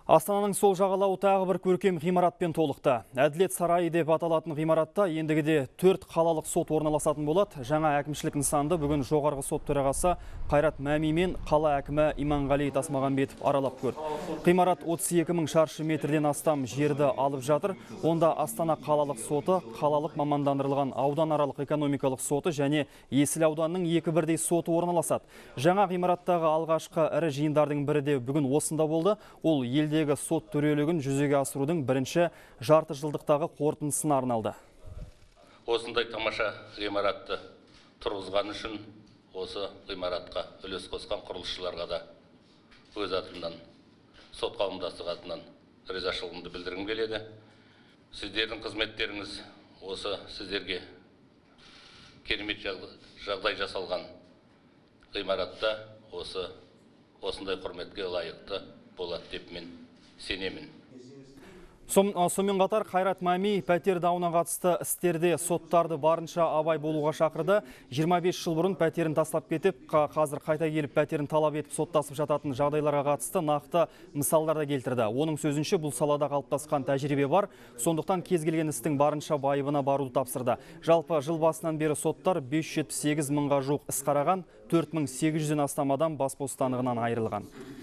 Астананың сол жағалауы тағы бір көркем ғимаратпен толықты. Әділет сарайы деп аталатын ғимаратта ендігіде 4 қалалық сот орналасатын болады. Жаңа әкімшілік нысанды бүгін жоғарғы сот төрағасы Қайрат Мәми мен қала әкімі Иманғали Тасмағамбетов аралап көрді. Ғимарат 32 мың шаршы метрден астам жерді алып жатыр. Онда Астана қалалық соты, қалалық мамандандырылған ауданаралық экономикалық соты және Есіл ауданының 2 бірдей соты орналасады. Жаңа ғимараттағы алғашқы ірі жиындардың бірі де бүгін осында болды. Ол елдегі сот төрелігін жүзеге асырудың бірінші жарты жылдықтағы қорытындысына арналды. Осындай тамаша ғимаратты тұрғызған үшін осы ғимаратқа үлес қосқан құрылысшыларға да өз атымнан, сот қауымдастығы атынан ризашылығымды білдіргім келеді. Сіздердің қызметтеріңіз осы сіздерге керемет жағдай жасалған ғимаратта осындай құрметке лайықты болады деп мен сенемін. Сонымен қатар Қайрат Мәми пәтер дауына қатысты істерде соттарды барынша абай болуға шақырды. 25 жыл бұрын пәтерін тастап кетіп, қазір қайта келіп пәтерін талап етіп соттасып жататын жағдайларға қатысты нақты мысалдар да келтірді. Оның сөзінше бұл салада қалыптасқан тәжірибе бар, сондықтан кез келген істің барынша байыбына баруды тапсырды. Жалпы жыл басынан бері соттар 578 мыңға жуық іс қараған, 4800-ден астам адам бас бостандығынан айырылған.